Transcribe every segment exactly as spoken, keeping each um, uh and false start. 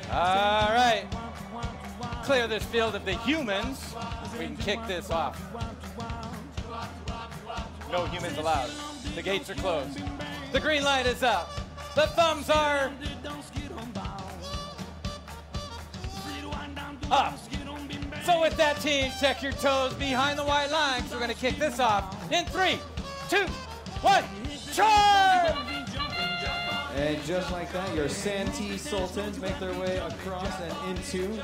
All right. Clear this field of the humans. We can kick this off. No humans allowed. The gates are closed. The green light is up. The thumbs are up. So with that, teams, check your toes behind the white lines. We're going to kick this off in three, two, one, charge! And just like that, your Santee Sultans make their way across and into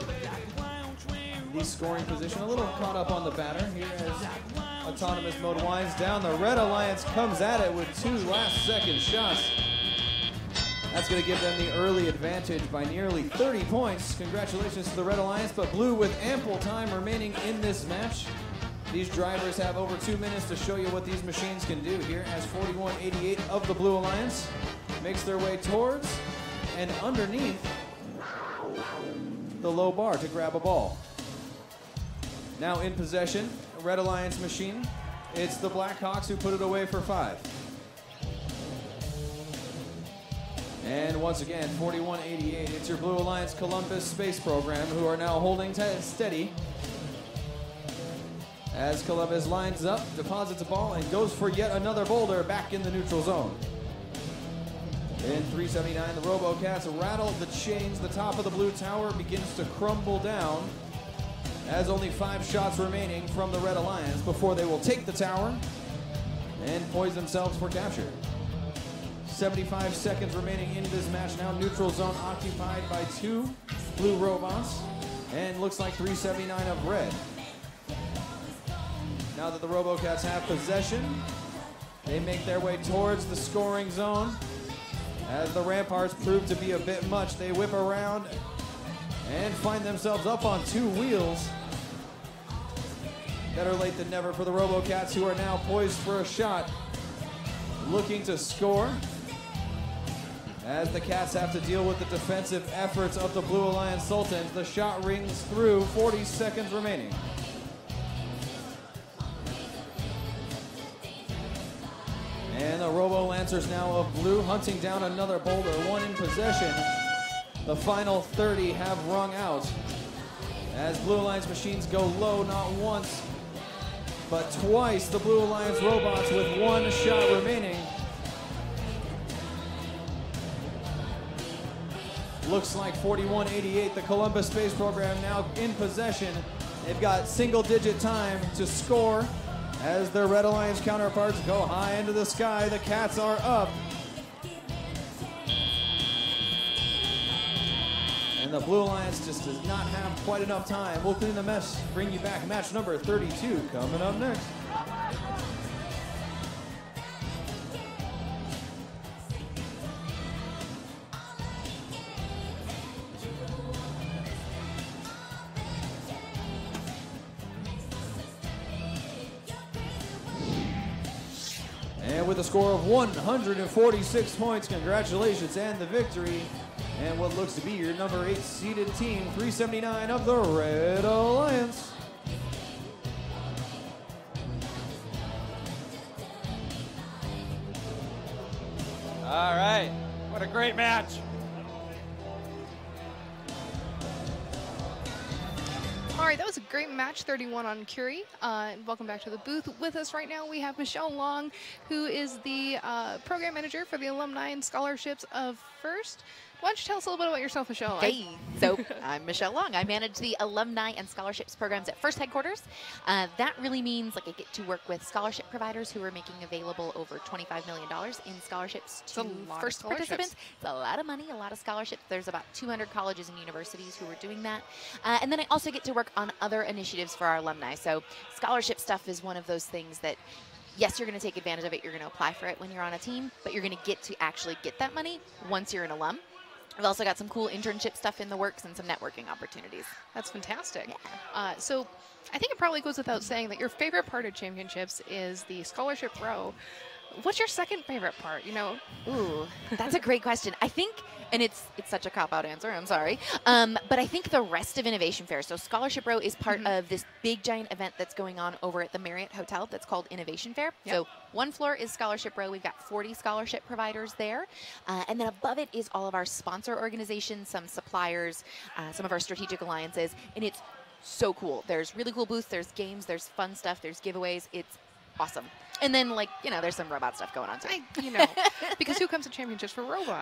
the scoring position. A little caught up on the batter here as autonomous mode winds down. The Red Alliance comes at it with two last second shots. That's going to give them the early advantage by nearly thirty points. Congratulations to the Red Alliance, but Blue with ample time remaining in this match. These drivers have over two minutes to show you what these machines can do here as forty-one eighty-eight of the Blue Alliance makes their way towards and underneath the low bar to grab a ball. Now in possession, Red Alliance machine. It's the Blackhawks who put it away for five. And once again, forty-one eighty-eight. It's your Blue Alliance Columbus Space Program who are now holding steady as Columbus lines up, deposits a ball, and goes for yet another boulder back in the neutral zone. In three seventy-nine, the RoboCats rattle the chains. The top of the blue tower begins to crumble down as only five shots remaining from the Red Alliance before they will take the tower and poise themselves for capture. seventy-five seconds remaining in this match now. Neutral zone occupied by two blue robots and looks like three seventy-nine of red. Now that the RoboCats have possession, they make their way towards the scoring zone. As the Ramparts prove to be a bit much, they whip around and find themselves up on two wheels. Better late than never for the RoboCats, who are now poised for a shot, looking to score. As the Cats have to deal with the defensive efforts of the Blue Alliance Sultans, the shot rings through, forty seconds remaining. And the Robo-Lancers now of blue hunting down another boulder, one in possession. The final thirty have rung out as Blue Alliance machines go low not once, but twice. The Blue Alliance robots with one shot remaining. Looks like forty-one eighty-eight, the Columbus Space Program now in possession. They've got single-digit time to score as their Red Alliance counterparts go high into the sky. The Cats are up. And the Blue Alliance just does not have quite enough time. We'll clean the mess, bring you back match number thirty-two coming up next. And with a score of one hundred forty-six points, congratulations and the victory. And what looks to be your number eight seeded team, three seventy-nine of the Red Alliance. All right, what a great match. All right, that was a great match, thirty-one on Curie. Uh, welcome back to the booth. With us right now, we have Michelle Long, who is the uh, program manager for the alumni and scholarships of FIRST. Why don't you tell us a little bit about yourself, Michelle? Hey, so I'm Michelle Long. I manage the alumni and scholarships programs at FIRST headquarters. Uh, that really means like I get to work with scholarship providers who are making available over twenty-five million dollars in scholarships to FIRST participants. It's a lot of money, a lot of scholarships. There's about two hundred colleges and universities who are doing that. Uh, and then I also get to work on other initiatives for our alumni. So scholarship stuff is one of those things that, yes, you're going to take advantage of it. You're going to apply for it when you're on a team, but you're going to get to actually get that money once you're an alum. We've also got some cool internship stuff in the works and some networking opportunities. That's fantastic. Yeah. Uh, so I think it probably goes without saying that your favorite part of championships is the scholarship row. What's your second favorite part? You know, Ooh, that's a great question. I think, and it's it's such a cop-out answer, I'm sorry, um, but I think the rest of Innovation Fair. So Scholarship Row is part Mm-hmm. of this big giant event that's going on over at the Marriott Hotel that's called Innovation Fair. Yep. So one floor is Scholarship Row. We've got forty scholarship providers there. Uh, and then above it is all of our sponsor organizations, some suppliers, uh, some of our strategic alliances, and it's so cool. There's really cool booths, there's games, there's fun stuff, there's giveaways. It's awesome. And then, like, you know, there's some robot stuff going on, too. I, you know, because who comes to championships for robots?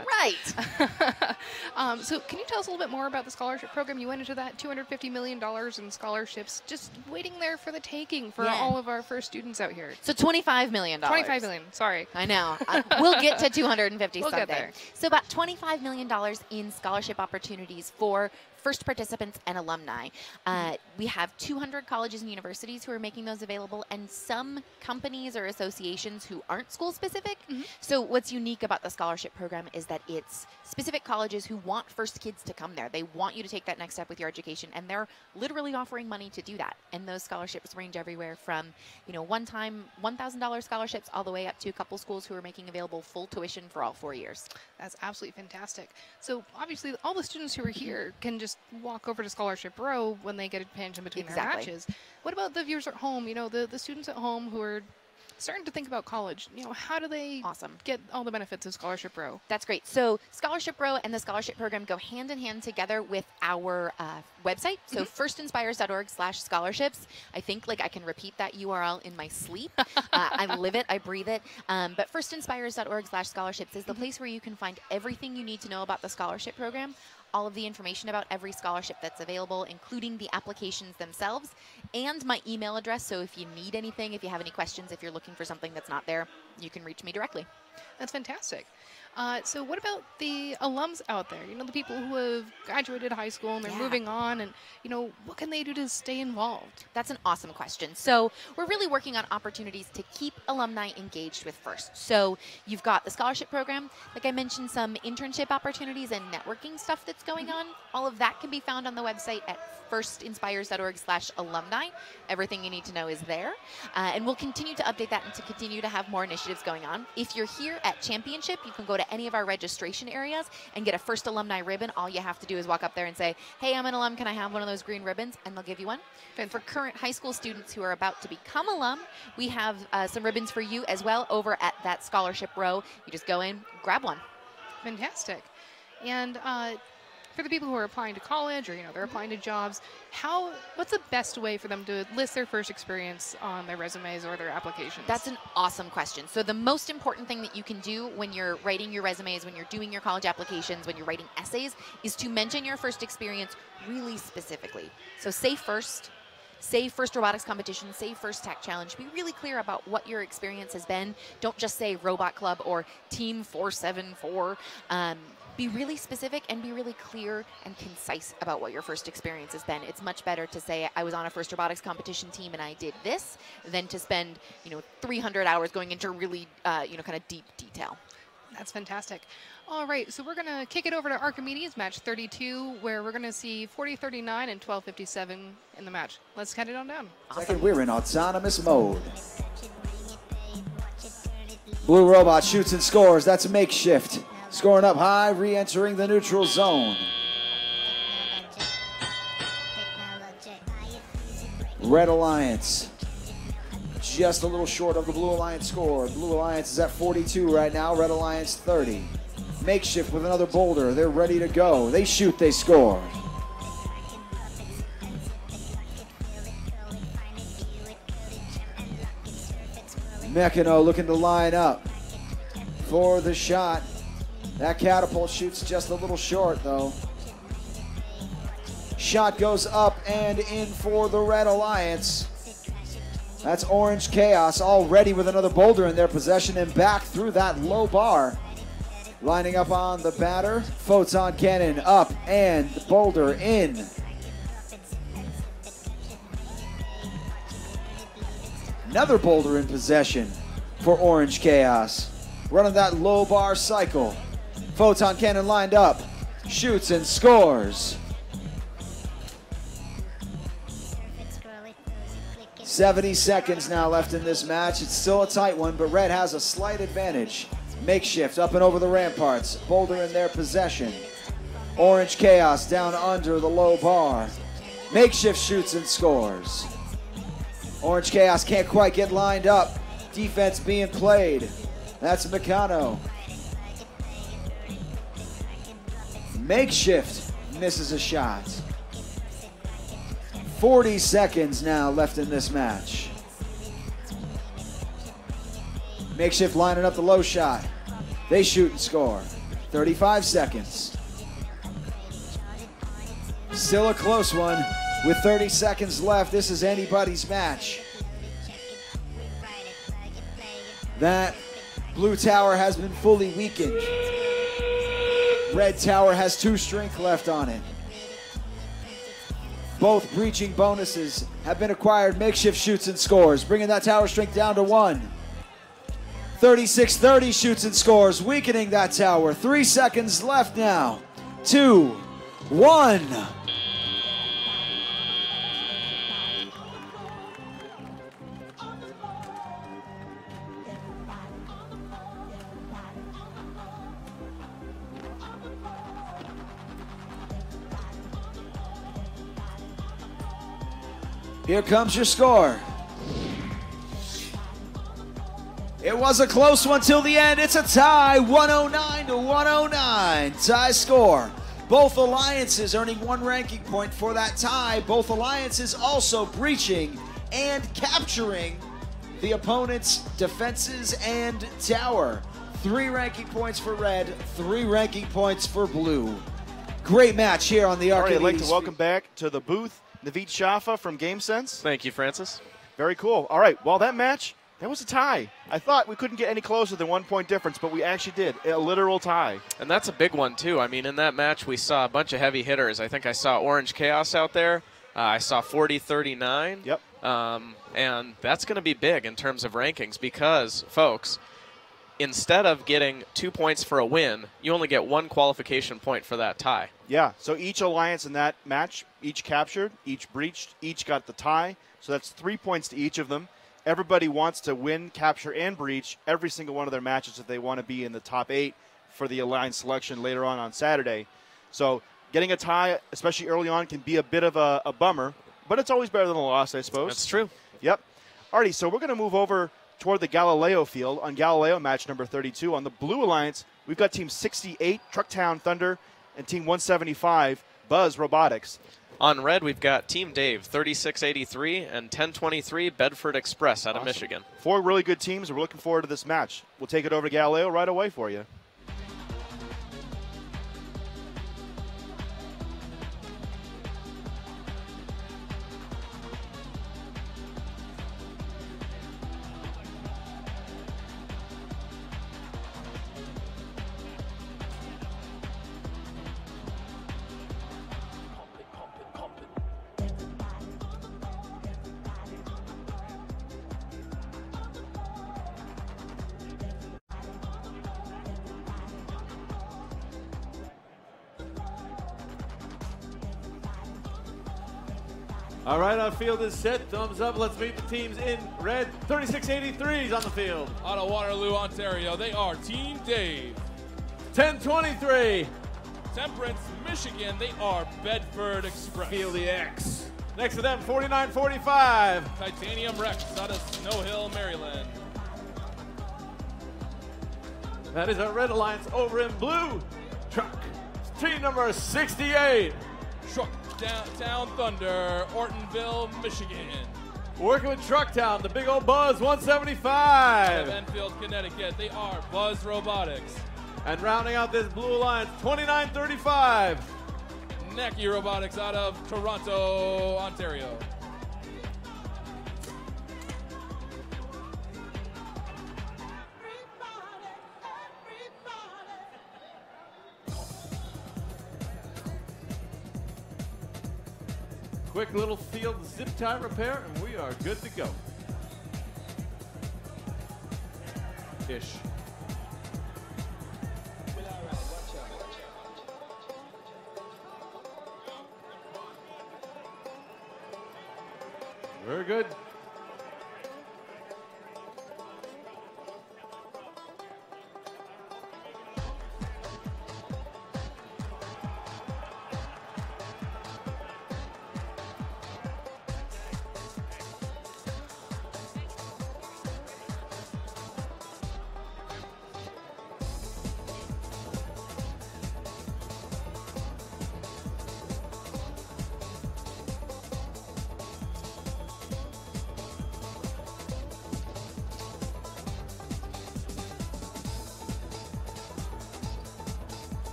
Right. um, so can you tell us a little bit more about the scholarship program? You went into that two hundred fifty million dollars in scholarships, just waiting there for the taking for Yeah. all of our first students out here. So twenty-five million dollars. twenty-five million dollars, sorry. I know. Uh, we'll get to two hundred fifty We'll someday. get there. So about twenty-five million dollars in scholarship opportunities for first participants and alumni. Uh, we have two hundred colleges and universities who are making those available, and some companies or associations who aren't school specific. Mm-hmm. So what's unique about the scholarship program is that it's specific colleges who want first kids to come there. They want you to take that next step with your education, and they're literally offering money to do that. And those scholarships range everywhere from, you know, one-time one thousand dollars scholarships all the way up to a couple schools who are making available full tuition for all four years. That's absolutely fantastic. So obviously all the students who are here can just walk over to Scholarship Row when they get a pinch in between Exactly. their matches. What about the viewers at home, you know, the, the students at home who are starting to think about college? You know, how do they Awesome. get all the benefits of Scholarship Row? That's great. So Scholarship Row and the scholarship program go hand in hand together with our uh, website. So firstinspires.org slash scholarships. I think like I can repeat that U R L in my sleep. uh, I live it. I breathe it. Um, but firstinspires.org slash scholarships is the place where you can find everything you need to know about the scholarship program, all of the information about every scholarship that's available, including the applications themselves, and my email address. So if you need anything, if you have any questions, if you're looking for something that's not there, you can reach me directly. That's fantastic. Uh, so what about the alums out there? You know, the people who have graduated high school and they're Yeah. moving on, and, you know, what can they do to stay involved? That's an awesome question. So we're really working on opportunities to keep alumni engaged with FIRST. So you've got the scholarship program, like I mentioned, some internship opportunities and networking stuff that's going on. All of that can be found on the website at firstinspires.org slash alumni. Everything you need to know is there. Uh, and we'll continue to update that and to continue to have more initiatives going on. If you're here at Championship, you can go to any of our registration areas and get a FIRST alumni ribbon. All you have to do is walk up there and say, hey, I'm an alum, can I have one of those green ribbons? And they'll give you one. And for current high school students who are about to become alum, we have uh, some ribbons for you as well over at that scholarship row. You just go in, grab one. Fantastic. And uh, for the people who are applying to college, or, you know, they're applying to jobs, how, what's the best way for them to list their first experience on their resumes or their applications? That's an awesome question. So the most important thing that you can do when you're writing your resumes, when you're doing your college applications, when you're writing essays, is to mention your first experience really specifically. So say FIRST, say FIRST robotics competition, say FIRST tech challenge. Be really clear about what your experience has been. Don't just say robot club or team four seven four. Um, Be really specific and be really clear and concise about what your first experience has been. It's much better to say I was on a FIRST robotics competition team and I did this than to spend, you know, three hundred hours going into really, uh, you know, kind of deep detail. That's fantastic. All right, so we're going to kick it over to Archimedes, match thirty-two, where we're going to see forty thirty-nine and twelve fifty-seven in the match. Let's head it on down. Second, we're in autonomous mode. Blue robot shoots and scores. That's a makeshift. Scoring up high, re-entering the neutral zone. Red Alliance just a little short of the Blue Alliance score. Blue Alliance is at forty-two right now. Red Alliance thirty. Makeshift with another boulder. They're ready to go. They shoot, they score. Mechano looking to line up for the shot. That catapult shoots just a little short, though. Shot goes up and in for the Red Alliance. That's Orange Chaos already with another boulder in their possession and back through that low bar. Lining up on the batter. Photon Cannon up and the boulder in. Another boulder in possession for Orange Chaos. Running that low bar cycle. Photon Cannon lined up, shoots and scores. seventy seconds now left in this match. It's still a tight one, but Red has a slight advantage. Makeshift up and over the ramparts. Boulder in their possession. Orange Chaos down under the low bar. Makeshift shoots and scores. Orange Chaos can't quite get lined up. Defense being played. That's Meccano. Makeshift misses a shot. forty seconds now left in this match. Makeshift lining up the low shot. They shoot and score. thirty-five seconds. Still a close one with thirty seconds left. This is anybody's match. That blue tower has been fully weakened. Red tower has two strength left on it. Both breaching bonuses have been acquired. Makeshift shoots and scores, bringing that tower strength down to one. thirty-six thirty shoots and scores, weakening that tower. Three seconds left now. Two, one. Here comes your score. It was a close one till the end. It's a tie, one oh nine to one oh nine. Tie score. Both alliances earning one ranking point for that tie. Both alliances also breaching and capturing the opponent's defenses and tower. Three ranking points for red, three ranking points for blue. Great match here on the Arcade. All right, I'd like to welcome back to the booth Naveed Shaffa from GameSense. Thank you, Francis. Very cool. All right, well, that match, that was a tie. I thought we couldn't get any closer than one point difference, but we actually did. A literal tie. And that's a big one, too. I mean, in that match, we saw a bunch of heavy hitters. I think I saw Orange Chaos out there. Uh, I saw forty thirty-nine. Yep. Um, and that's going to be big in terms of rankings because, folks, instead of getting two points for a win, you only get one qualification point for that tie. Yeah, so each alliance in that match, each captured, each breached, each got the tie. So that's three points to each of them. Everybody wants to win, capture, and breach every single one of their matches if they want to be in the top eight for the alliance selection later on on Saturday. So getting a tie, especially early on, can be a bit of a, a bummer, but it's always better than a loss, I suppose. That's true. Yep. Alrighty, so we're going to move over toward the Galileo field on Galileo match number thirty-two. On the Blue Alliance, we've got Team sixty-eight, Trucktown Thunder, and Team one seventy-five, Buzz Robotics. On red, we've got Team Dave, thirty-six eighty-three, and ten twenty-three, Bedford Express out of Awesome. Michigan. Four really good teams. We're looking forward to this match. We'll take it over to Galileo right away for you. All right, our field is set. Thumbs up. Let's meet the teams in red. thirty-six eighty-three is on the field. Out of Waterloo, Ontario, they are Team Dave. ten twenty-three. Temperance, Michigan, they are Bedford Express. Field the X. Next to them, forty-nine forty-five. Titanium Rex out of Snow Hill, Maryland. That is our Red Alliance over in blue. Truck. Team number sixty-eight. Truck Downtown Thunder, Ortonville, Michigan. Working with Trucktown, the big old Buzz one Out seventy-five. of Enfield, Connecticut, they are Buzz Robotics. And rounding out this Blue Alliance, twenty-nine thirty-five. Necky Robotics out of Toronto, Ontario. Quick little field zip tie repair, and we are good to go. Ish. Very good.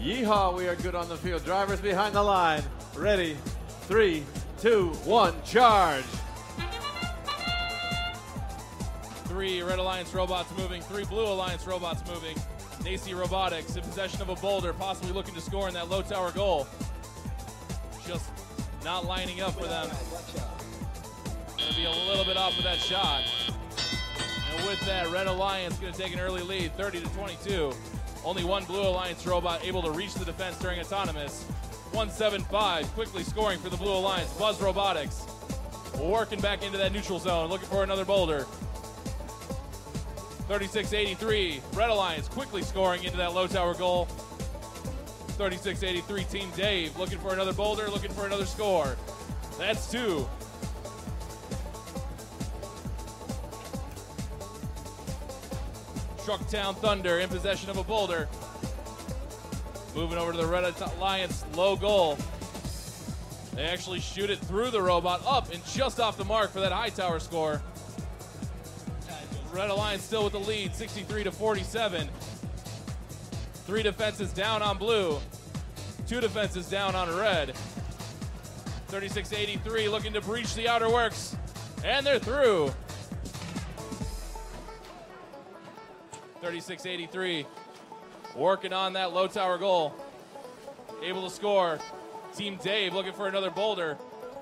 Yeehaw, we are good on the field. Drivers behind the line. Ready, three, two, one, charge. Three Red Alliance robots moving, three Blue Alliance robots moving. Nacy Robotics in possession of a boulder, possibly looking to score in that low tower goal. Just not lining up for them. Gonna be a little bit off with that shot. And with that, Red Alliance gonna take an early lead, thirty to twenty-two. Only one Blue Alliance robot able to reach the defense during autonomous. one seven five, quickly scoring for the Blue Alliance. Buzz Robotics working back into that neutral zone, looking for another boulder. thirty-six eighty-three, Red Alliance quickly scoring into that low tower goal. thirty-six eighty-three, Team Dave looking for another boulder, looking for another score. That's two. Trucktown Thunder in possession of a boulder. Moving over to the Red Alliance low goal. They actually shoot it through the robot, up and just off the mark for that high tower score. Red Alliance still with the lead, sixty-three to forty-seven. Three defenses down on blue. Two defenses down on red. thirty-six eighty-three looking to breach the outer works. And they're through. thirty-six eighty-three working on that low tower goal. Able to score. Team Dave looking for another boulder.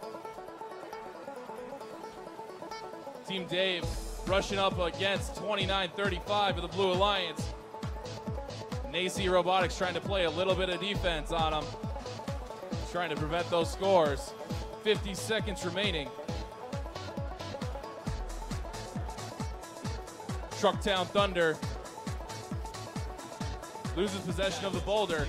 Team Dave rushing up against twenty-nine thirty-five of the Blue Alliance. Nacy Robotics trying to play a little bit of defense on them. Trying to prevent those scores. fifty seconds remaining. Trucktown Thunder loses possession of the boulder.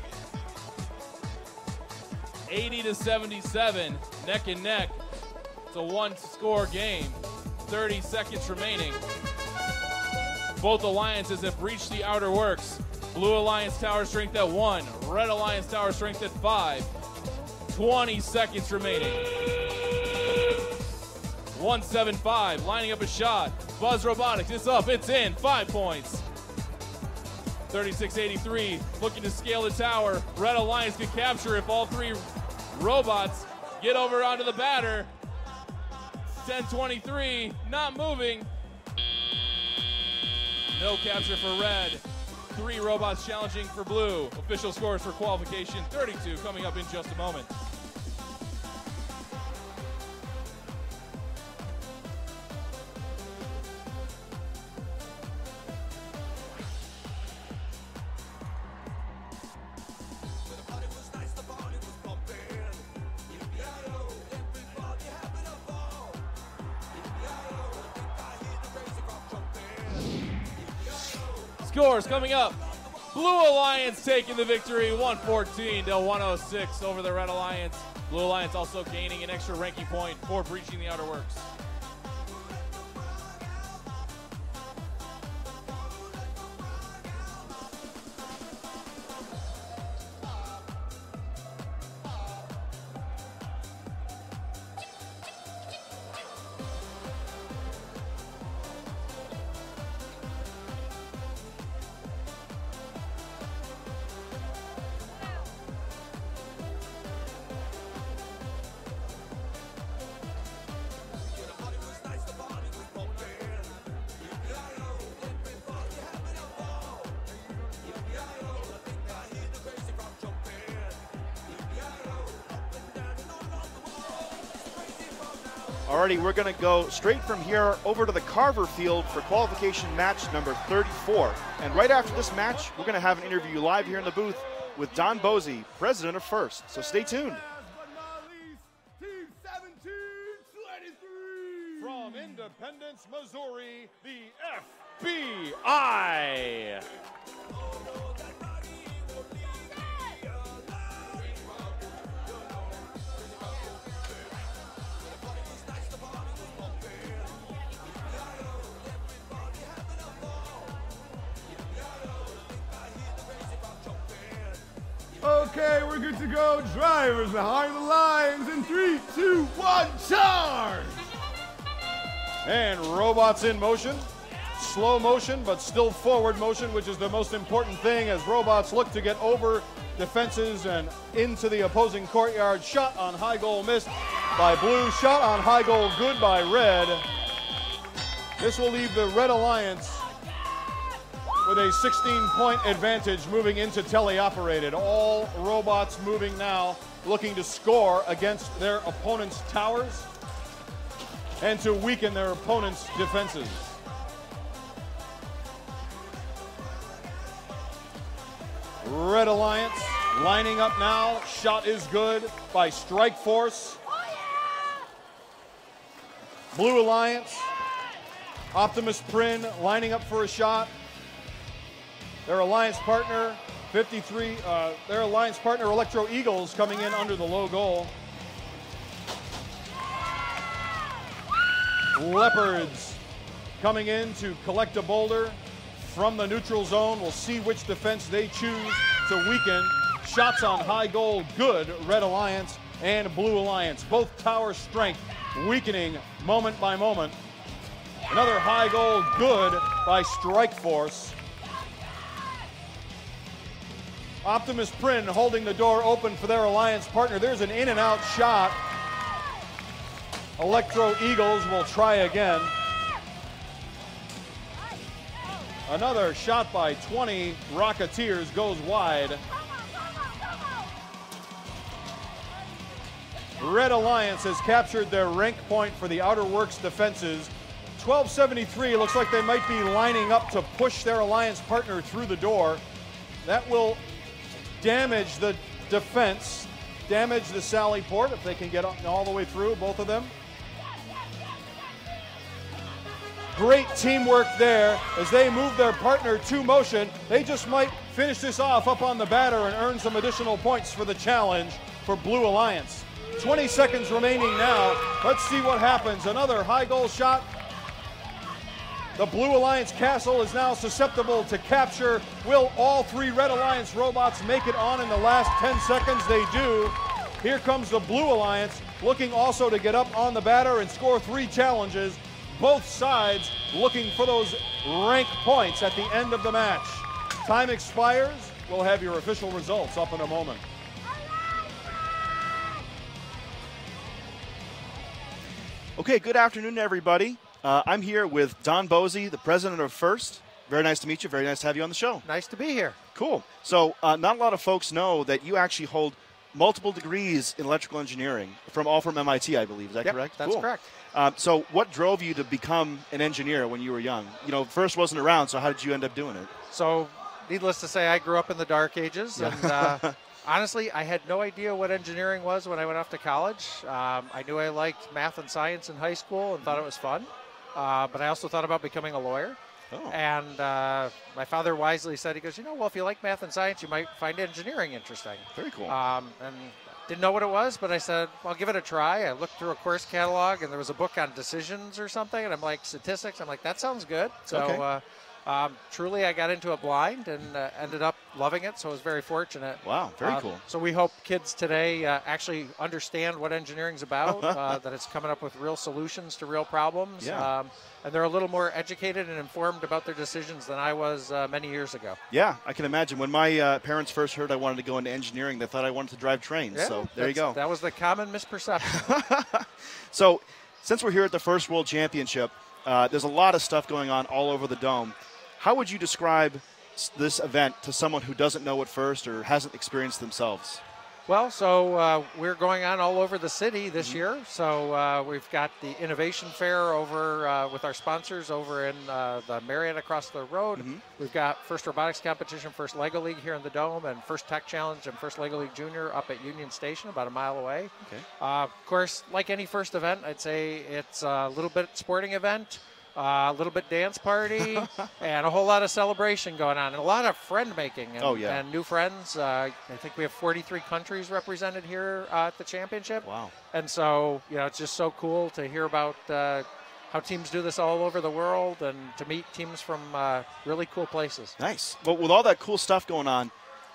eighty to seventy-seven, neck and neck. It's a one score game. thirty seconds remaining. Both alliances have breached the outer works. Blue Alliance tower strength at one, Red Alliance tower strength at five. twenty seconds remaining. one seven five, lining up a shot. Buzz Robotics, it's up, it's in, five points. thirty-six eighty-three, looking to scale the tower. Red Alliance can capture if all three robots get over onto the batter. ten twenty-three, not moving. No capture for red. Three robots challenging for blue. Official scores for qualification, thirty-two, coming up in just a moment. Scores coming up. Blue Alliance taking the victory, one fourteen to one oh six over the Red Alliance. Blue Alliance also gaining an extra ranking point for breaching the outer works. Alrighty, we're going to go straight from here over to the Carver Field for qualification match number thirty-four. And right after this match, we're going to have an interview live here in the booth with Don Bosey, president of First. So stay tuned. From Independence, Missouri, the F B I. Okay, we're good to go. Drivers behind the lines in three, two, one, charge! And robots in motion. slow motion, but still forward motion, which is the most important thing as robots look to get over defenses and into the opposing courtyard. Shot on high goal missed by blue. Shot on high goal good by red. This will leave the Red Alliance with a sixteen point advantage moving into teleoperated. All robots moving now, looking to score against their opponent's towers and to weaken their opponent's defenses. Red Alliance lining up now. Shot is good by Strike Force. Blue Alliance, Optimus Prin lining up for a shot. Their alliance partner, fifty-three, uh, their alliance partner, Electro Eagles, coming in under the low goal. Leopards coming in to collect a boulder from the neutral zone. We'll see which defense they choose to weaken. Shots on high goal, good, Red Alliance and Blue Alliance. Both tower strength weakening moment by moment. Another high goal, good by Strike Force. Optimus Prin holding the door open for their alliance partner. There's an in and out shot. Electro Eagles will try again. Another shot by twenty Rocketeers goes wide. Red Alliance has captured their rank point for the Outer Works defenses. twelve seventy-three, looks like they might be lining up to push their alliance partner through the door. That will damage the defense, damage the Sally Port if they can get all the way through, both of them. Great teamwork there as they move their partner to motion. They just might finish this off up on the batter and earn some additional points for the challenge for Blue Alliance. twenty seconds remaining now. Let's see what happens. Another high goal shot. The Blue Alliance castle is now susceptible to capture. Will all three Red Alliance robots make it on in the last ten seconds? They do. Here comes the Blue Alliance, looking also to get up on the batter and score three challenges. Both sides looking for those rank points at the end of the match. Time expires. We'll have your official results up in a moment. Okay, good afternoon, everybody. Uh, I'm here with Don Bosey, the president of First. Very nice to meet you. Very nice to have you on the show. Nice to be here. Cool. So uh, not a lot of folks know that you actually hold multiple degrees in electrical engineering, from all from M I T, I believe. Is that yep, correct? That's cool. correct. Um, so what drove you to become an engineer when you were young? You know, First wasn't around, so how did you end up doing it? So needless to say, I grew up in the dark ages. Yeah. And uh, honestly, I had no idea what engineering was when I went off to college. Um, I knew I liked math and science in high school and thought it was fun. Uh, but I also thought about becoming a lawyer. Oh. And uh, my father wisely said, he goes, you know, well, if you like math and science, you might find engineering interesting. Very cool. Um, and didn't know what it was, but I said, well, I'll give it a try. I looked through a course catalog, and there was a book on decisions or something, and I'm like, statistics? I'm like, that sounds good. So okay. uh, um, truly, I got into it blind and uh, ended up loving it, so I was very fortunate. Wow, very uh, cool. So we hope kids today uh, actually understand what engineering's about, uh, that it's coming up with real solutions to real problems. Yeah. Um, and they're a little more educated and informed about their decisions than I was uh, many years ago. Yeah, I can imagine. When my uh, parents first heard I wanted to go into engineering, they thought I wanted to drive trains. Yeah, so there you go. That was the common misperception. So since we're here at the First World Championship, uh, there's a lot of stuff going on all over the dome. How would you describe s- this event to someone who doesn't know it First or hasn't experienced themselves? Well, so uh, we're going on all over the city this Mm-hmm. year. So uh, we've got the Innovation Fair over uh, with our sponsors over in uh, the Marriott across the road. Mm-hmm. We've got First Robotics Competition, First Lego League here in the Dome, and First Tech Challenge and First Lego League Junior up at Union Station, about a mile away. Okay. Uh, of course, like any first event, I'd say it's a little bit sporting event. Uh, a little bit dance party, and a whole lot of celebration going on, and a lot of friend making and, Oh, yeah. and new friends. Uh, I think we have forty-three countries represented here uh, at the championship. Wow. And so, you know, it's just so cool to hear about uh, how teams do this all over the world and to meet teams from uh, really cool places. Nice. But with all that cool stuff going on,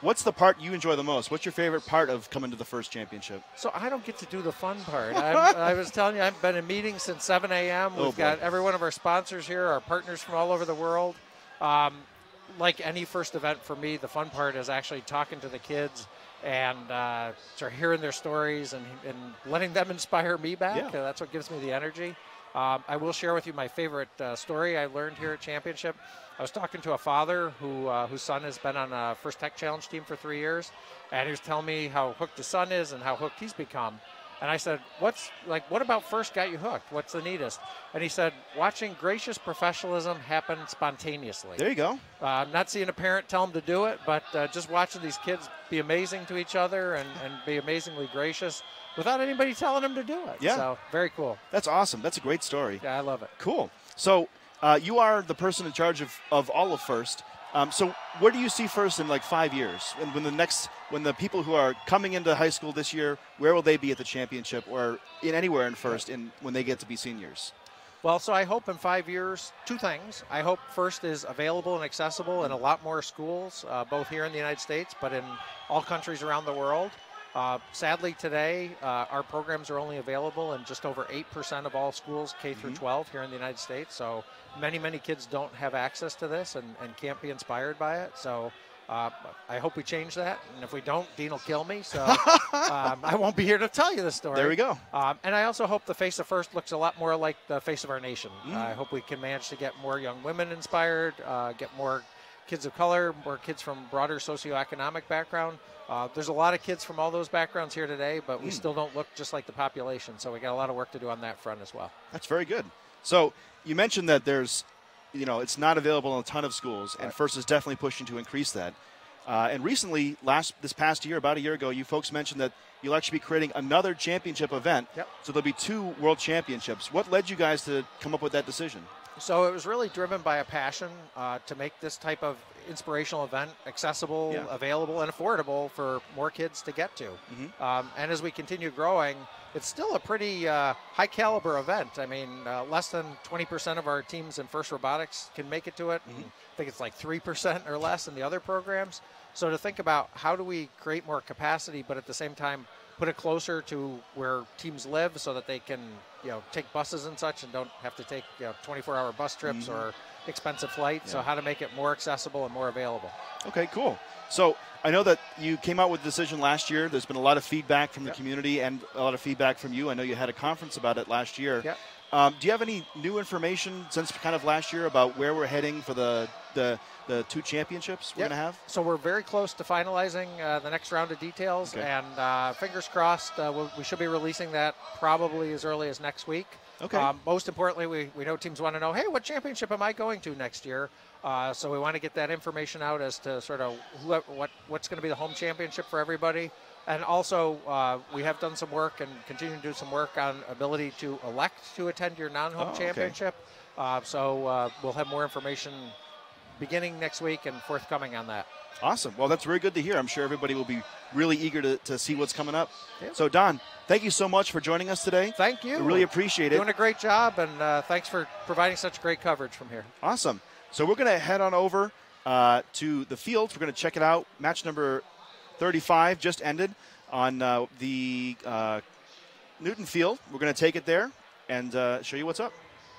what's the part you enjoy the most? What's your favorite part of coming to the first championship? So I don't get to do the fun part. I'm, I was telling you, I've been in meetings since seven A M We've Oh, got boy. every one of our sponsors here, our partners from all over the world. Um, like any first event for me, the fun part is actually talking to the kids and uh, sort of hearing their stories and, and letting them inspire me back. Yeah. Uh, that's what gives me the energy. Um, I will share with you my favorite uh, story I learned here at Championship. I was talking to a father who uh, whose son has been on a First Tech Challenge team for three years, and he was telling me how hooked his son is and how hooked he's become. And I said, "What's like? What about First got you hooked? What's the neatest?" And he said, "Watching gracious professionalism happen spontaneously." There you go. Uh, I'm not seeing a parent tell them to do it, but uh, just watching these kids be amazing to each other and, and be amazingly gracious without anybody telling them to do it. Yeah. So very cool. That's awesome. That's a great story. Yeah, I love it. Cool. So uh, you are the person in charge of, of all of First. Um, so where do you see First in like five years? And when the next, when the people who are coming into high school this year, where will they be at the championship or in anywhere in First in when they get to be seniors? Well, so I hope in five years, two things. I hope First is available and accessible in a lot more schools, uh, both here in the United States, but in all countries around the world. Uh, sadly, today, uh, our programs are only available in just over eight percent of all schools K through twelve here in the United States. So many, many kids don't have access to this and, and can't be inspired by it. So uh, I hope we change that. And if we don't, Dean will kill me. So um, I won't be here to tell you the story. There we go. Um, and I also hope the face of First looks a lot more like the face of our nation. Mm. Uh, I hope we can manage to get more young women inspired, uh, get more kids of color, more kids from broader socioeconomic background. Uh, there's a lot of kids from all those backgrounds here today, but we Mm. still don't look just like the population. So we got a lot of work to do on that front as well. That's very good. So you mentioned that there's, you know, it's not available in a ton of schools, and Right. First is definitely pushing to increase that. Uh, and recently, last this past year, about a year ago, you folks mentioned that you'll actually be creating another championship event. Yep. So there'll be two world championships. What led you guys to come up with that decision? So it was really driven by a passion uh, to make this type of inspirational event accessible, Yeah. available, and affordable for more kids to get to. Mhm. Um, and as we continue growing, it's still a pretty uh, high caliber event. I mean, uh, less than twenty percent of our teams in First Robotics can make it to it. Mhm. And I think it's like three percent or less in the other programs. So to think about how do we create more capacity, but at the same time put it closer to where teams live so that they can, you know, take buses and such and don't have to take, you know, twenty-four hour bus trips Mhm. or expensive flights. So Yeah. how to make it more accessible and more available. Okay, cool. So I know that you came out with a decision last year. There's been a lot of feedback from the Yep. community and a lot of feedback from you. I know you had a conference about it last year. Yep. Um, do you have any new information since kind of last year about where we're heading for the the, the two championships we're Yep. going to have? So we're very close to finalizing uh, the next round of details, Okay. and uh, fingers crossed, uh, we'll, we should be releasing that probably as early as next week. Okay. Um, most importantly, we, we know teams want to know, hey, what championship am I going to next year? Uh, so we want to get that information out as to sort of who, what what's going to be the home championship for everybody. And also, uh, we have done some work and continue to do some work on ability to elect to attend your non-home Oh, okay. championship. Uh, so uh, we'll have more information beginning next week and forthcoming on that. Awesome. Well, that's very good to hear. I'm sure everybody will be really eager to, to see what's coming up. Yep. So, Don, thank you so much for joining us today. Thank you. We really appreciate it. Doing a great job, and uh, thanks for providing such great coverage from here. Awesome. So we're going to head on over uh, to the fields. We're going to check it out. Match number thirty-five just ended on uh, the uh, Newton Field. We're going to take it there and uh, show you what's up.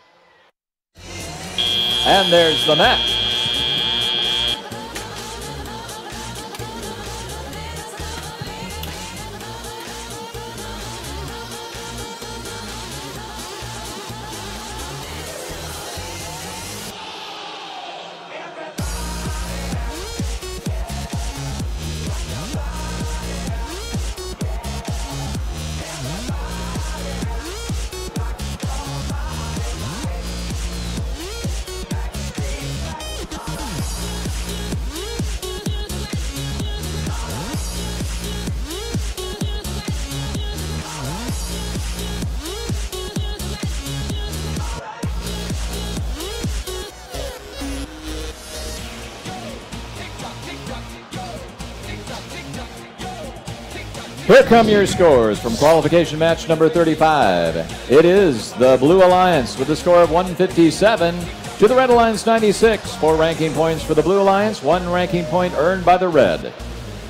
And there's the match. Here come your scores from qualification match number thirty-five. It is the Blue Alliance with a score of one fifty-seven to the Red Alliance ninety-six. Four ranking points for the Blue Alliance, one ranking point earned by the Red.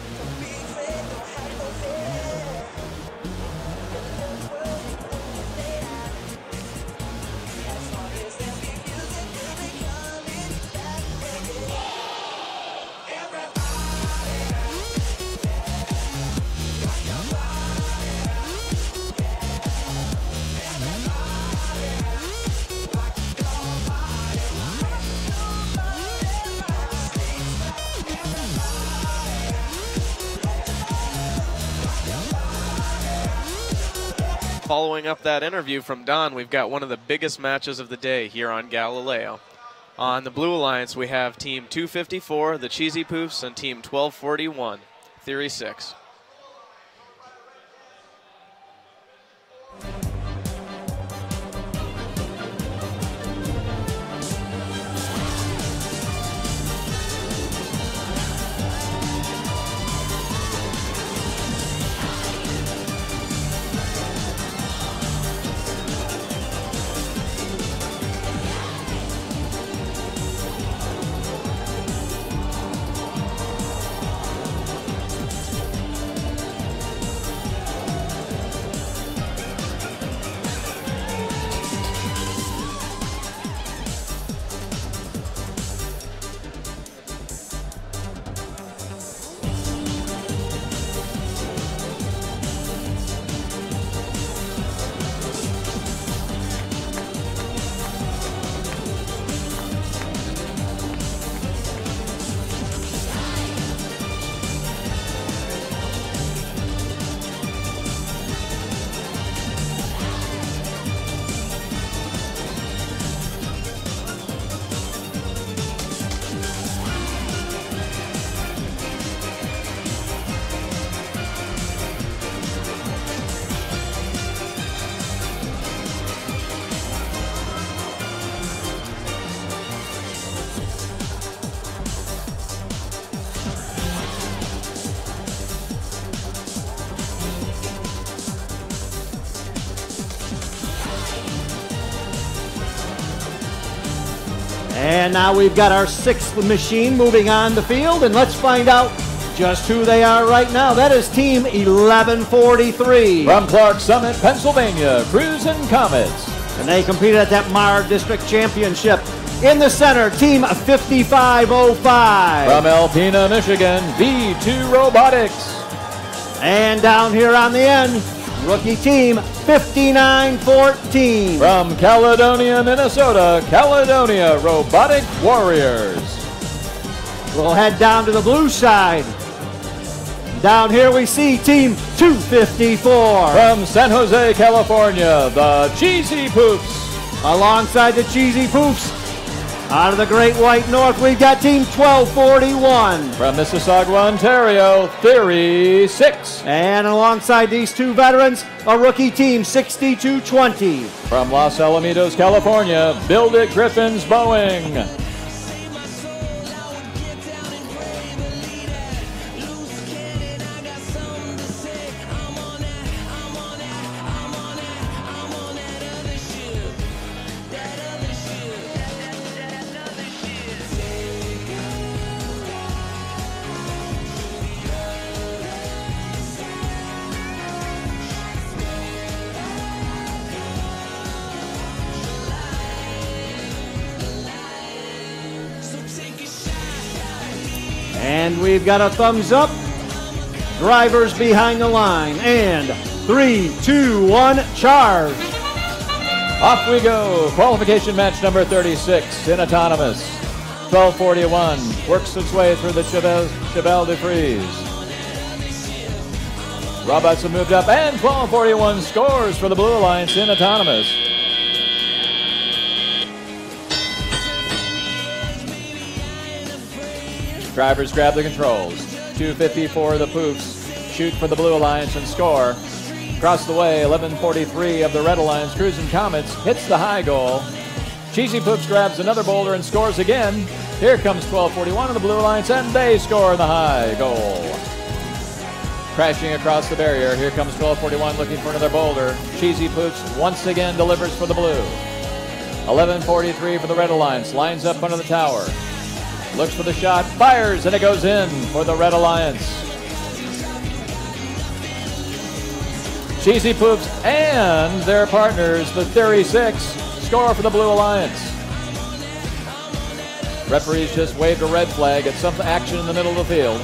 following up that interview from Don, we've got one of the biggest matches of the day here on Galileo. On the Blue Alliance, we have Team two fifty-four, the Cheesy Poofs, and Team twelve forty-one, Theory six. And now we've got our sixth machine moving on the field, and let's find out just who they are right now. That is Team eleven forty-three. From Clark Summit, Pennsylvania, Cruisin' Comets. And they competed at that Mar District Championship. In the center, Team fifty-five oh five. From Alpena, Michigan, V two Robotics. And down here on the end, rookie team fifty-nine fourteen. From Caledonia, Minnesota, Caledonia Robotic Warriors. We'll head down to the blue side. Down here we see Team two fifty-four. From San Jose, California, the Cheesy Poofs. Alongside the Cheesy Poofs, out of the Great White North, we've got Team twelve forty-one. From Mississauga, Ontario, Theory six. And alongside these two veterans, a rookie team, sixty-two twenty. From Los Alamitos, California, Build It Griffins Boeing. And we've got a thumbs up. Drivers behind the line. And three, two, one, charge. Off we go. Qualification match number thirty-six in autonomous. twelve forty-one works its way through the Cheval, Cheval de Frise. Robots have moved up, and twelve forty-one scores for the Blue Alliance in autonomous. Drivers grab the controls. two fifty-four the Poofs shoot for the Blue Alliance and score. Across the way, eleven forty-three of the Red Alliance Cruisin' Comets hits the high goal. Cheesy Poofs grabs another boulder and scores again. Here comes twelve forty-one of the Blue Alliance, and they score the high goal. Crashing across the barrier, here comes twelve forty-one looking for another boulder. Cheesy Poofs once again delivers for the Blue. eleven forty-three for the Red Alliance, lines up under the tower. Looks for the shot, fires, and it goes in for the Red Alliance. Cheesy Poofs and their partners, the Theory six, score for the Blue Alliance. Referees just waved a red flag at some action in the middle of the field.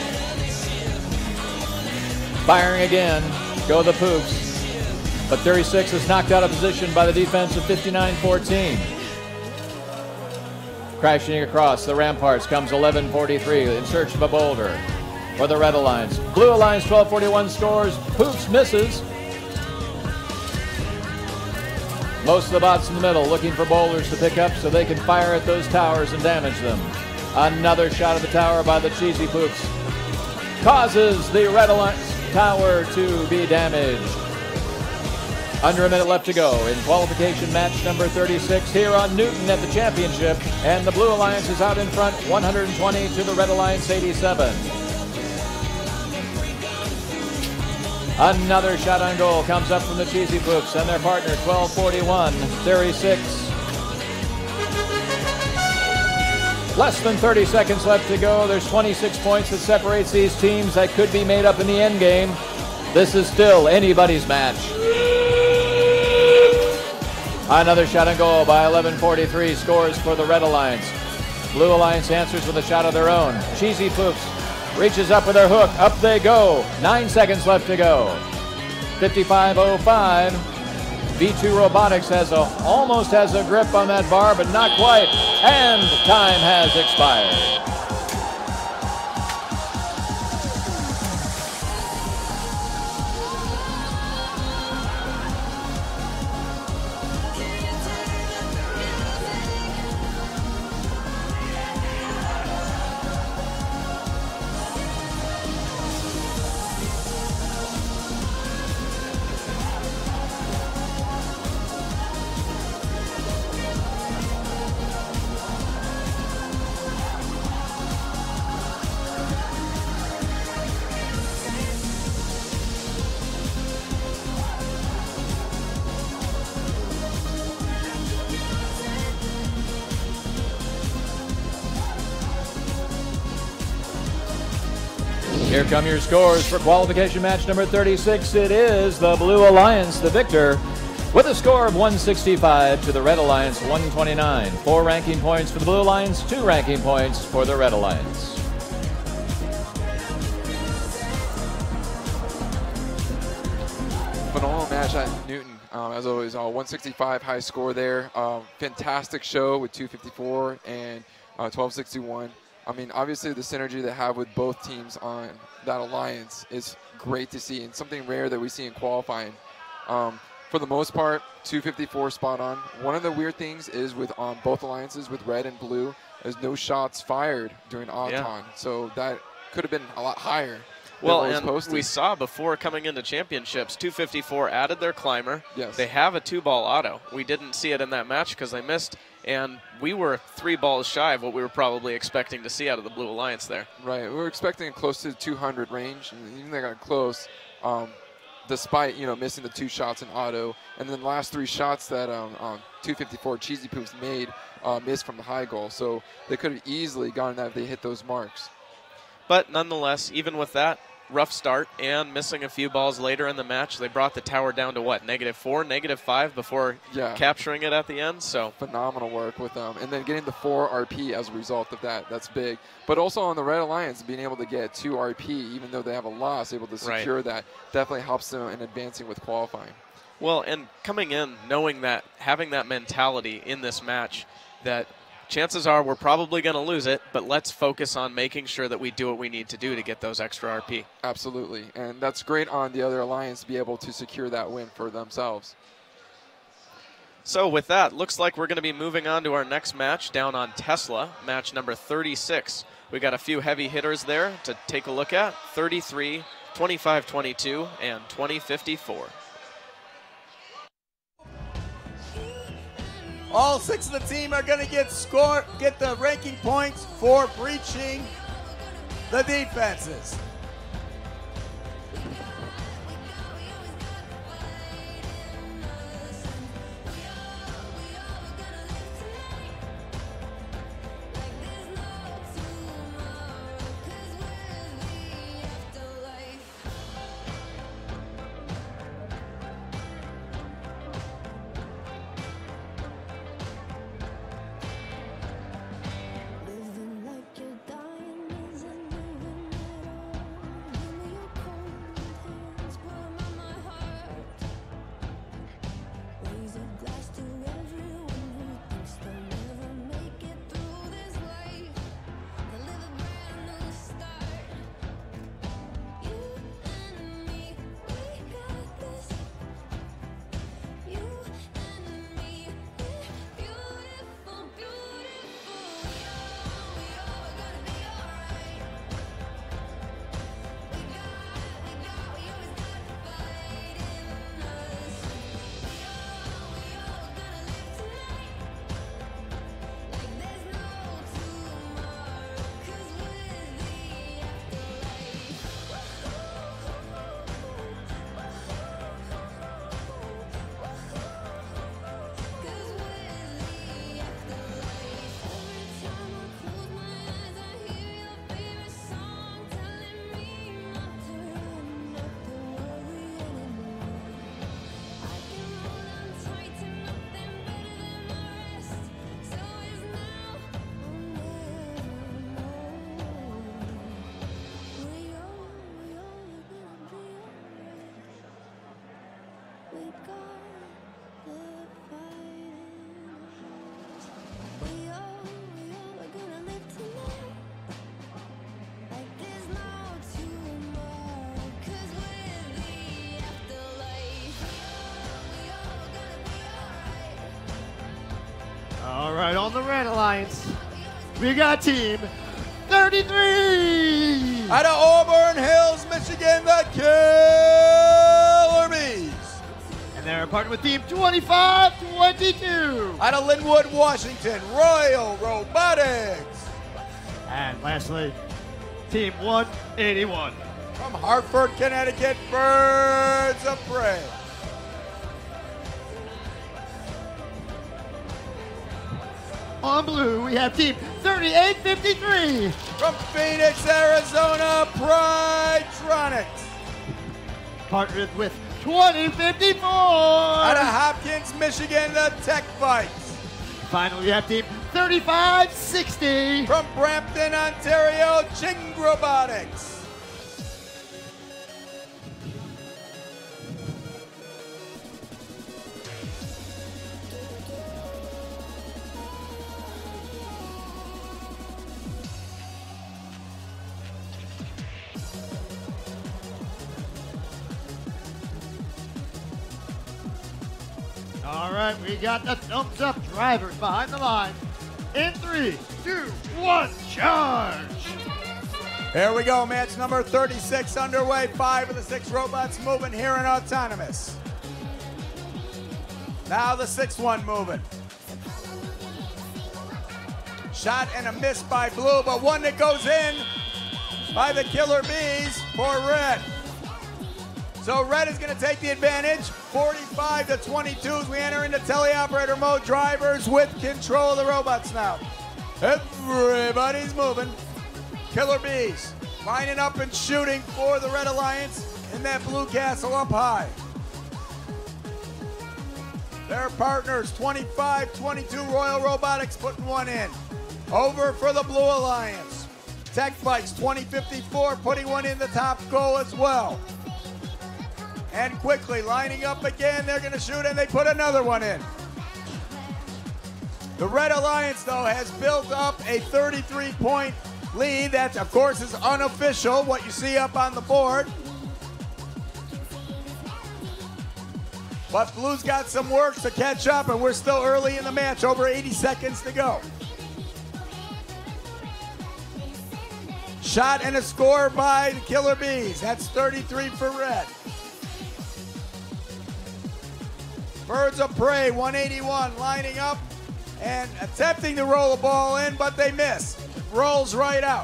Firing again, go the Poofs. But Theory six is knocked out of position by the defense of fifty-nine fourteen. Crashing across the ramparts comes eleven forty-three in search of a boulder for the Red Alliance. Blue Alliance twelve forty-one scores, Poofs misses. Most of the bots in the middle looking for boulders to pick up so they can fire at those towers and damage them. Another shot at the tower by the Cheesy Poops causes the Red Alliance tower to be damaged. Under a minute left to go in qualification match number thirty-six here on Newton at the championship. And the Blue Alliance is out in front, one hundred twenty to the Red Alliance eighty-seven. Another shot on goal comes up from the Cheesy Poops and their partner, twelve forty-one, Theory six. Less than thirty seconds left to go. There's twenty-six points that separates these teams that could be made up in the end game. This is still anybody's match. Another shot on goal by eleven forty-three scores for the Red Alliance. Blue Alliance answers with a shot of their own. Cheesy Poops reaches up with their hook. Up they go. Nine seconds left to go. fifty-five oh five. V two Robotics has a, almost has a grip on that bar, but not quite. And time has expired. Here come your scores for qualification match number thirty-six. It is the Blue Alliance, the victor, with a score of one sixty-five to the Red Alliance, one twenty-nine. Four ranking points for the Blue Alliance, two ranking points for the Red Alliance. Phenomenal match at Newton. Um, as always, uh, one sixty-five high score there. Um, fantastic show with two fifty-four and uh, twelve sixty-one. I mean, obviously the synergy they have with both teams on that alliance is great to see, and something rare that we see in qualifying. Um, for the most part, two fifty-four spot on. One of the weird things is with um, both alliances, with red and blue, there's no shots fired during Auton, Yeah. so that could have been a lot higher. Well, than what was and posted. we saw before coming into championships, two fifty-four added their climber. Yes. They have a two-ball auto. We didn't see it in that match because they missed, and we were three balls shy of what we were probably expecting to see out of the Blue Alliance there. Right, we were expecting close to the two hundred range, and even they got close, um, despite you know missing the two shots in auto, and then the last three shots that um, um, two fifty-four Cheesy Poops made uh, missed from the high goal, so they could have easily gotten that if they hit those marks. But nonetheless, even with that rough start and missing a few balls later in the match, they brought the tower down to what, negative four, negative five before yeah. capturing it at the end. So phenomenal work with them, and then getting the four R P as a result of that. That's big. But also on the Red Alliance, being able to get two R P, even though they have a loss, able to secure Right. that definitely helps them in advancing with qualifying. Well, and coming in, knowing that, having that mentality in this match, that chances are we're probably going to lose it, but let's focus on making sure that we do what we need to do to get those extra R P. Absolutely, and that's great on the other alliance to be able to secure that win for themselves. So with that, looks like we're going to be moving on to our next match down on Tesla, match number thirty-six. We got a few heavy hitters there to take a look at, thirty-three, twenty-five twenty-two, and twenty fifty-four. All six of the team are going to get score, get the ranking points for breaching the defenses. right, on the Red Alliance, we got team thirty-three. Out of Auburn Hills, Michigan, the Killer Bees. And they're partnered with team twenty-five twenty-two. Out of Linwood, Washington, Royal Robotics. And lastly, team one eighty-one. From Hartford, Connecticut, Birds of Prey. On blue, we have team thirty-eight fifty-three. From Phoenix, Arizona, Pridetronics. Partnered with twenty fifty-four. Out of Hopkins, Michigan, the Tech Bikes. Finally, we have team thirty-five sixty. From Brampton, Ontario, Ching Robotics. All right, we got the thumbs up drivers behind the line. In three, two, one, charge. Here we go, match number thirty-six underway. Five of the six robots moving here in autonomous. Now the sixth one moving. Shot and a miss by blue, but one that goes in by the Killer Bees for red. So red is going to take the advantage, forty-five to twenty-two as we enter into teleoperator mode. Drivers with control of the robots now. Everybody's moving. Killer Bees lining up and shooting for the Red Alliance in that blue castle up high. Their partners, twenty-five twenty-two Royal Robotics putting one in. Over for the Blue Alliance. Tech Bikes, twenty fifty-four putting one in the top goal as well. And quickly lining up again, they're going to shoot and they put another one in. The Red Alliance, though, has built up a thirty-three point lead. That, of course, is unofficial, what you see up on the board. But Blue's got some work to catch up, and we're still early in the match, over eighty seconds to go. Shot and a score by the Killer Bees. That's thirty-three for red. Birds of Prey, one eighty-one, lining up and attempting to roll a ball in, but they miss. Rolls right out.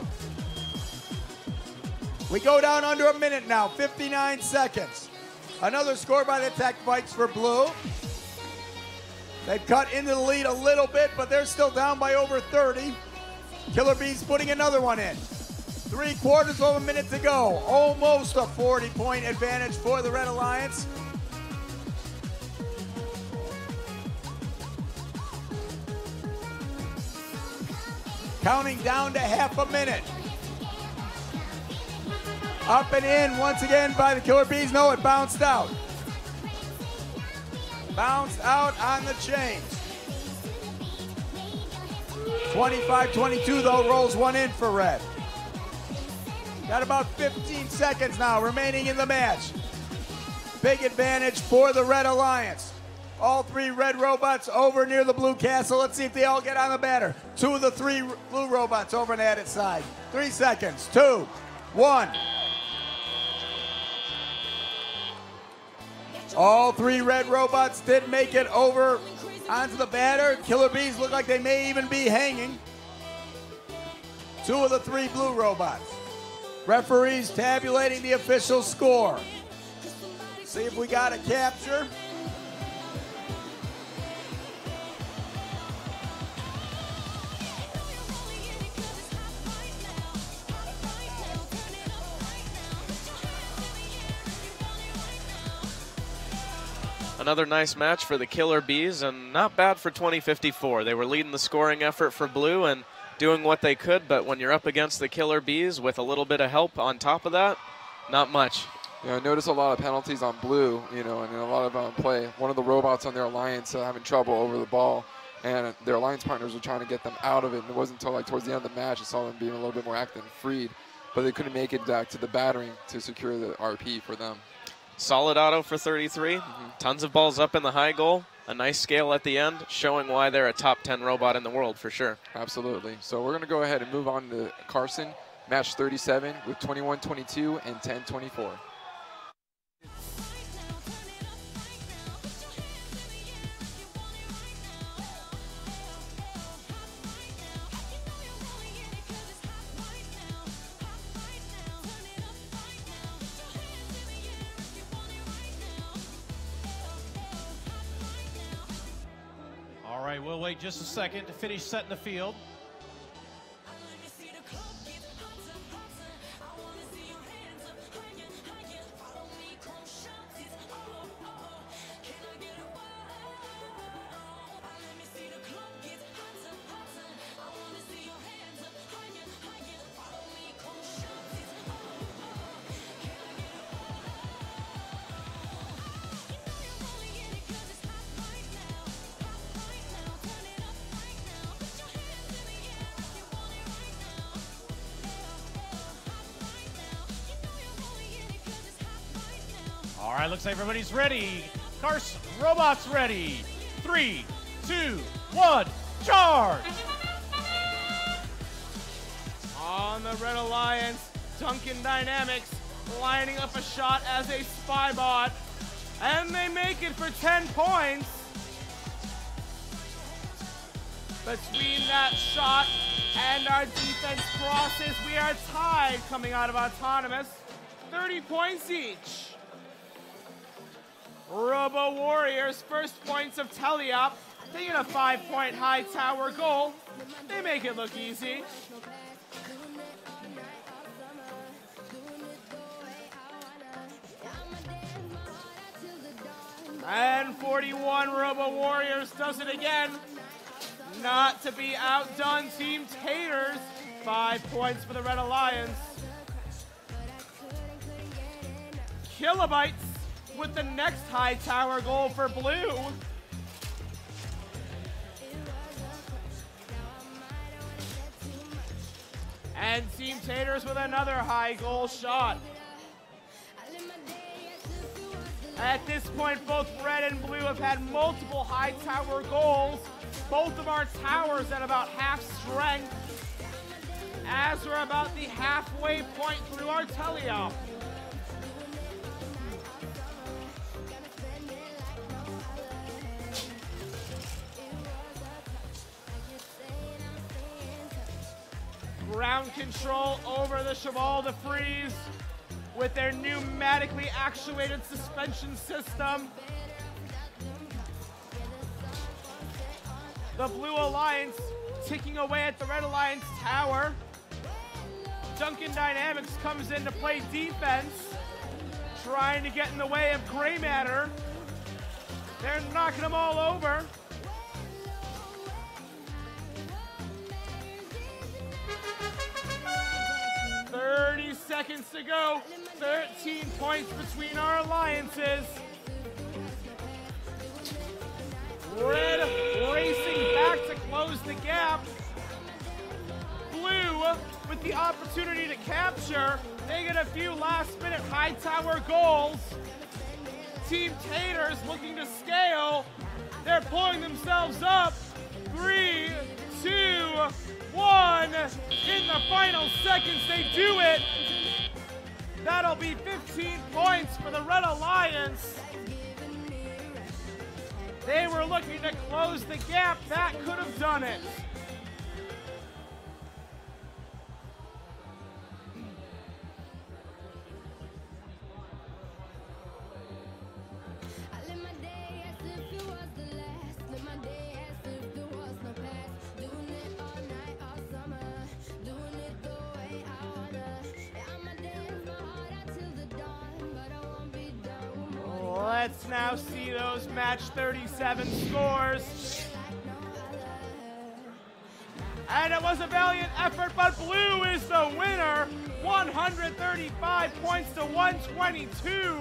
We go down under a minute now, fifty-nine seconds. Another score by the Tech Bikes for blue. They've cut into the lead a little bit, but they're still down by over thirty. Killer Bees putting another one in. Three quarters of a minute to go. Almost a forty point advantage for the Red Alliance. Counting down to half a minute. Up and in once again by the Killer Bees. No, it bounced out. Bounced out on the chains. twenty-five twenty-two though, rolls one in for red. Got about fifteen seconds now remaining in the match. Big advantage for the Red Alliance. All three red robots over near the blue castle. Let's see if they all get on the batter. Two of the three blue robots over on the added side. Three seconds. Two, one. All three red robots did make it over onto the batter. Killer Bees look like they may even be hanging. Two of the three blue robots. Referees tabulating the official score. See if we got a capture. Another nice match for the Killer Bees, and not bad for twenty fifty-four. They were leading the scoring effort for blue and doing what they could, but when you're up against the Killer Bees with a little bit of help on top of that, not much. Yeah, I noticed a lot of penalties on blue, you know, and a lot of um, play. One of the robots on their alliance uh, having trouble over the ball, and their alliance partners were trying to get them out of it, and it wasn't until like towards the end of the match I saw them being a little bit more active and freed, but they couldn't make it back to the battering to secure the R P for them. Solid auto for thirty-three. Mm-hmm. Tons of balls up in the high goal. a nice scale at the end, showing why they're a top ten robot in the world for sure. Absolutely. So we're going to go ahead and move on to Carson, match thirty-seven with twenty-one twenty-two and ten twenty-four. All right, we'll wait just a second to finish setting the field. All right, looks like everybody's ready. Carson, robots ready. Three, two, one, charge! On the Red Alliance, Duncan Dynamics lining up a shot as a spy bot, and they make it for ten points. Between that shot and our defense crosses, we are tied coming out of Autonomous. thirty points each. Robo Warriors, first points of Teleop. They get a five-point high tower goal. They make it look easy. And forty-one Robo Warriors does it again. Not to be outdone, Team Taters. Five points for the Red Alliance. Kilobytes with the next high tower goal for Blue. And Team Taters with another high goal shot. At this point, both Red and Blue have had multiple high tower goals. Both of our towers at about half strength, as we're about the halfway point through our teleop. Ground control over the Cheval de Frise with their pneumatically actuated suspension system. The Blue Alliance ticking away at the Red Alliance tower. Duncan Dynamics comes in to play defense, trying to get in the way of Gray Matter. They're knocking them all over. thirty seconds to go. thirteen points between our alliances. Red racing back to close the gap. Blue with the opportunity to capture. They get a few last minute high tower goals. Team Taters looking to scale. They're pulling themselves up. Three, two, one. In the final seconds, they do it. That'll be fifteen points for the Red Alliance. They were looking to close the gap. That could have done it. Let's now see those match thirty-seven scores. And it was a valiant effort, but Blue is the winner. one hundred thirty-five points to one twenty-two.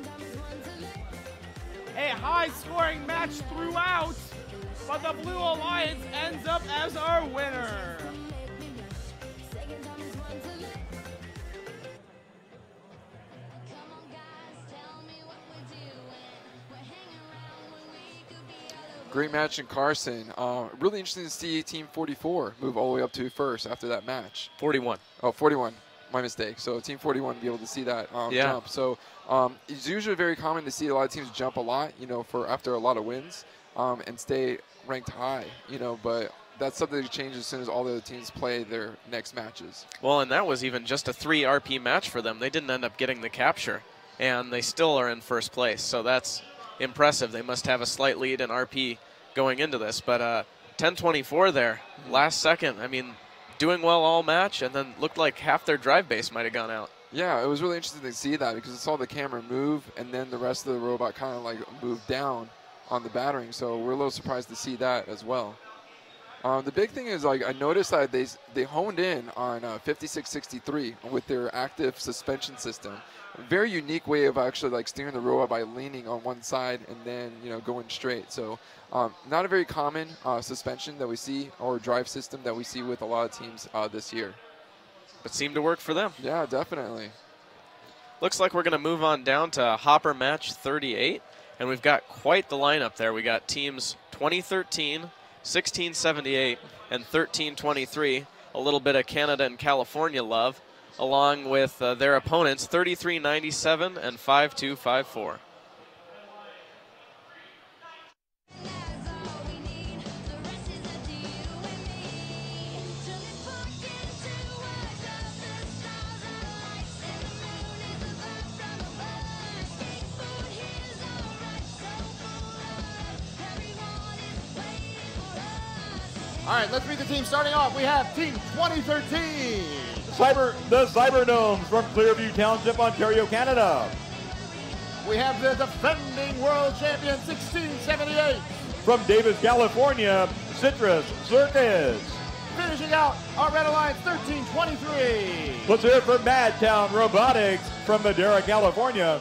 A high-scoring match throughout, but the Blue Alliance ends up as our winner. great match in Carson. Uh, really interesting to see Team forty-four move all the way up to first after that match. forty-one. Oh, forty-one. My mistake. So Team forty-one be able to see that um, Yeah. jump. So um, it's usually very common to see a lot of teams jump a lot, you know, for after a lot of wins um, and stay ranked high, you know, but that's something that changes as soon as all the other teams play their next matches. Well, and that was even just a three R P match for them. They didn't end up getting the capture, and they still are in first place. So that's impressive. They must have a slight lead in R P going into this. But uh, ten twenty-four there, last second. I mean, doing well all match, and then looked like half their drive base might have gone out. Yeah, it was really interesting to see that because it saw the camera move, and then the rest of the robot kind of like moved down on the battering. So we're a little surprised to see that as well. Um, the big thing is, like, I noticed that they they honed in on uh, fifty-six sixty-three with their active suspension system. A very unique way of actually like steering the robot by leaning on one side and then you know going straight. So um, not a very common uh, suspension that we see or drive system that we see with a lot of teams uh, this year. But seemed to work for them. Yeah, definitely. Looks like we're going to move on down to Hopper match thirty-eight, and we've got quite the lineup there. We got teams twenty thirteen, sixteen seventy-eight, and thirteen twenty-three. A little bit of Canada and California love, along with uh, their opponents thirty-three ninety-seven and five two five four. All right, let's meet the team. Starting off, we have Team twenty thirteen. Cyber, the Cyber Gnomes from Clearview Township, Ontario, Canada. We have the defending world champion, sixteen seventy-eight. From Davis, California, Citrus Circus. Finishing out our Red Alliance, thirteen twenty-three. Let's hear it for Madtown Robotics from Madera, California.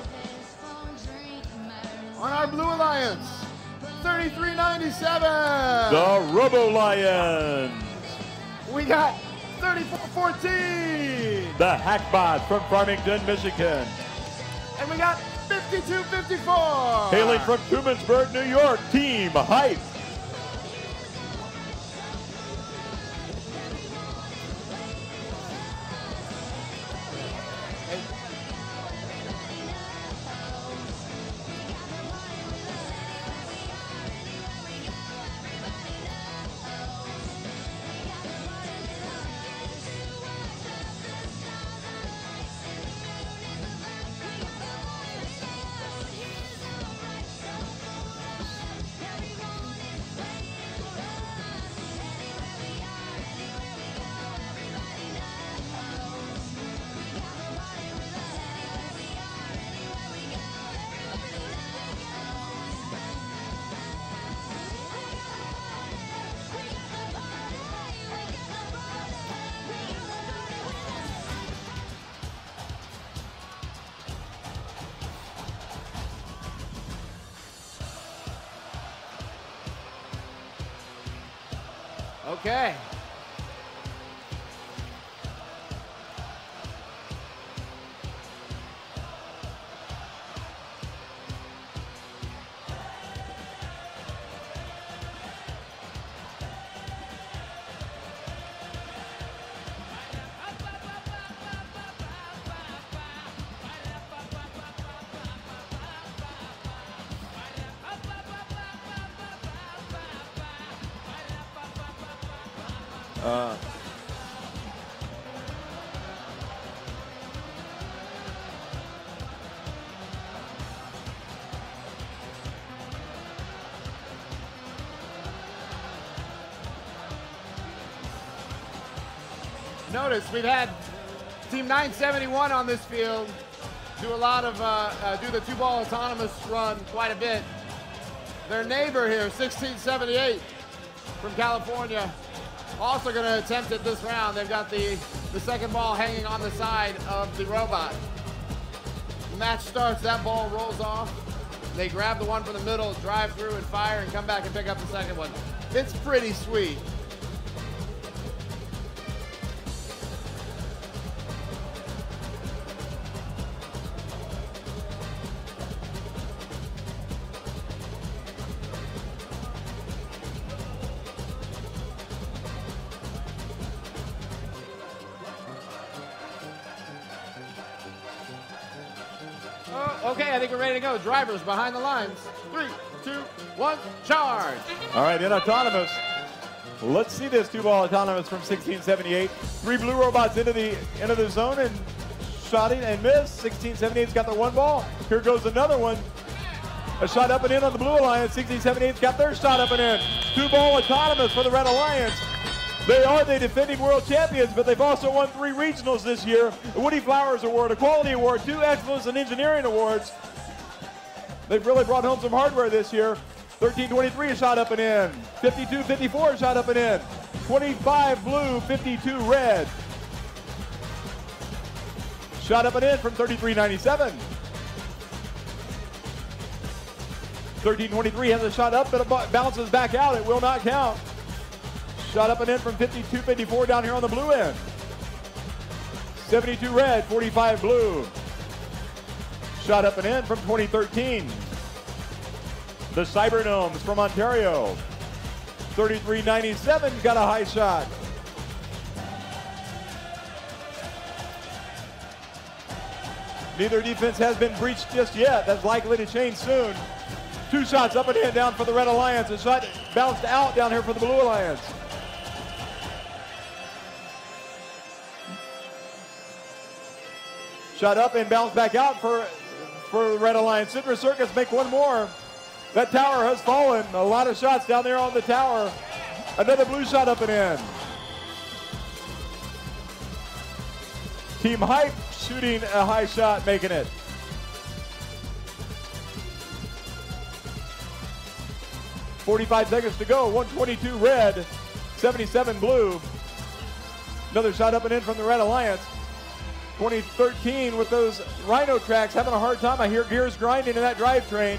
On our Blue Alliance, thirty-three ninety-seven. The Robo Lions. We got thirty-four fourteen. The Hackbot from Farmington, Michigan. And we got fifty-two fifty-four. Hailing from Trumansburg, New York, Team Hype. Okay. Uh, Notice we've had Team nine seventy-one on this field do a lot of, uh, uh, do the two ball autonomous run quite a bit. Their neighbor here, sixteen seventy-eight from California, also going to attempt it this round. They've got the, the second ball hanging on the side of the robot. The match starts, that ball rolls off. They grab the one from the middle, drive through and fire and come back and pick up the second one. It's pretty sweet. Okay, I think we're ready to go. Drivers behind the lines. Three, two, one, charge. All right, in autonomous. Let's see this two-ball autonomous from sixteen seventy-eight. Three blue robots into the into the zone and shotting and missed. sixteen seventy-eight's got the one ball. Here goes another one. A shot up and in on the Blue Alliance. sixteen seventy-eight's got their shot up and in. Two-ball autonomous for the Red Alliance. They are the defending world champions, but they've also won three regionals this year. A Woody Flowers Award, a Quality Award, two Excellence in Engineering Awards. They've really brought home some hardware this year. thirteen twenty-three a shot up and in. fifty-two fifty-four a shot up and in. twenty-five blue, fifty-two red. Shot up and in from thirty-three ninety-seven. thirteen twenty-three has a shot up, but it bounces back out. It will not count. Shot up and in from fifty-two fifty-four down here on the blue end. seventy-two red, forty-five blue. Shot up and in from twenty thirteen. The Cybergnomes from Ontario. thirty-three ninety-seven got a high shot. Neither defense has been breached just yet. That's likely to change soon. Two shots up and in down for the Red Alliance. A shot bounced out down here for the Blue Alliance. Shot up and bounced back out for, for the Red Alliance. Citrus Circus make one more. That tower has fallen. A lot of shots down there on the tower. Another blue shot up and in. Team Hype shooting a high shot, making it. forty-five seconds to go. one twenty-two red, seventy-seven blue. Another shot up and in from the Red Alliance. twenty thirteen with those Rhino tracks having a hard time. I hear gears grinding in that drivetrain.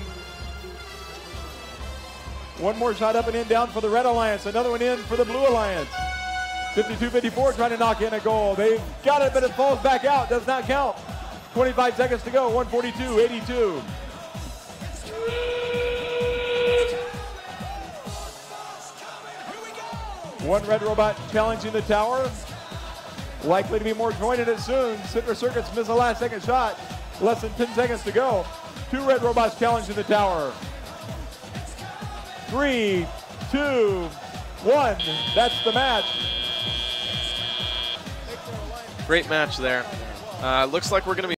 One more shot up and in down for the Red Alliance. Another one in for the Blue Alliance. fifty-two fifty-four trying to knock in a goal. They've got it, but it falls back out. Does not count. twenty-five seconds to go. one forty-two eighty-two. One red robot challenging the tower. Likely to be more joined in it soon. Citrus Circuits missed the last second shot. Less than ten seconds to go. Two red robots challenging the tower. Three, two, one. That's the match. Great match there. Uh, looks like we're going to be